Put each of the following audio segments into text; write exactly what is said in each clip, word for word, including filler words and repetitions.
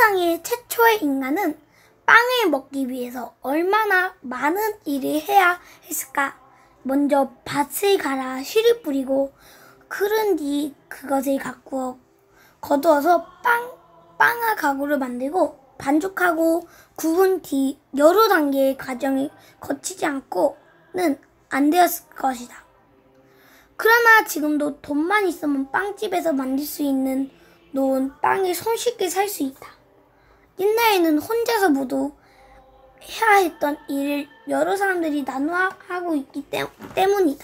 세상의 최초의 인간은 빵을 먹기 위해서 얼마나 많은 일을 해야 했을까? 먼저 밭을 갈아 씨를 뿌리고 그른 뒤 그것을 가꾸어 거두어서 빵, 빵과 가구를 만들고 반죽하고 구운 뒤 여러 단계의 과정을 거치지 않고는 안 되었을 것이다. 그러나 지금도 돈만 있으면 빵집에서 만들 수 있는 놓은 빵을 손쉽게 살 수 있다. 옛날에는 혼자서 모두 해야 했던 일을 여러 사람들이 나누어 하고 있기 때문이다.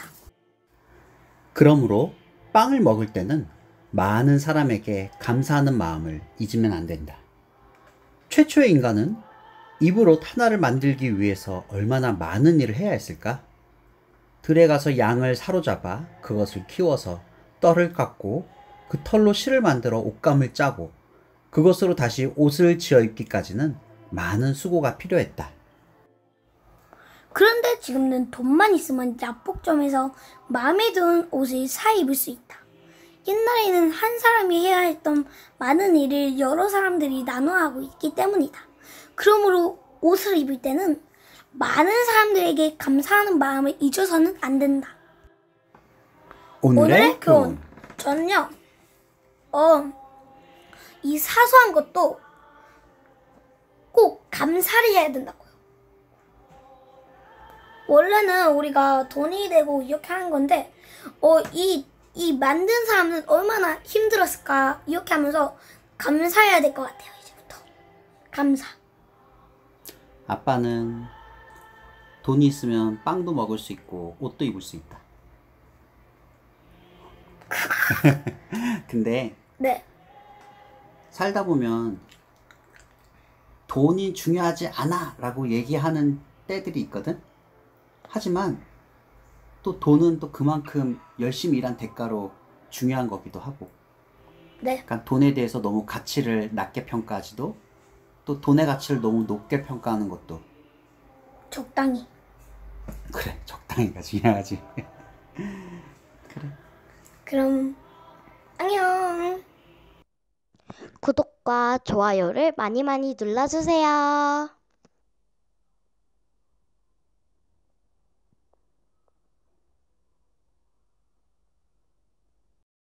그러므로 빵을 먹을 때는 많은 사람에게 감사하는 마음을 잊으면 안 된다. 최초의 인간은 입으로 하나를 만들기 위해서 얼마나 많은 일을 해야 했을까? 들에 가서 양을 사로잡아 그것을 키워서 떨을 깎고 그 털로 실을 만들어 옷감을 짜고 그것으로 다시 옷을 지어 입기까지는 많은 수고가 필요했다. 그런데 지금은 돈만 있으면 약복점에서 마음에 드는 옷을 사 입을 수 있다. 옛날에는 한 사람이 해야 했던 많은 일을 여러 사람들이 나눠 하고 있기 때문이다. 그러므로 옷을 입을 때는 많은 사람들에게 감사하는 마음을 잊어서는 안 된다. 오늘의, 오늘의 교훈. 교훈. 저는요, 어, 이 사소한 것도 꼭 감사를 해야 된다고요. 원래는 우리가 돈이 되고 이렇게 하는 건데, 어, 이, 이 만든 사람은 얼마나 힘들었을까, 이렇게 하면서 감사해야 될 것 같아요, 이제부터. 감사. 아빠는 돈이 있으면 빵도 먹을 수 있고 옷도 입을 수 있다. 근데 네. 살다 보면 돈이 중요하지 않아 라고 얘기하는 때들이 있거든. 하지만 또 돈은 또 그만큼 열심히 일한 대가로 중요한 거기도 하고, 네. 그러니까 돈에 대해서 너무 가치를 낮게 평가하지도, 또 돈의 가치를 너무 높게 평가하는 것도 적당히. 그래, 적당히가 중요하지. 그래. 그럼 안녕. 구독과 좋아요를 많이 많이 눌러주세요.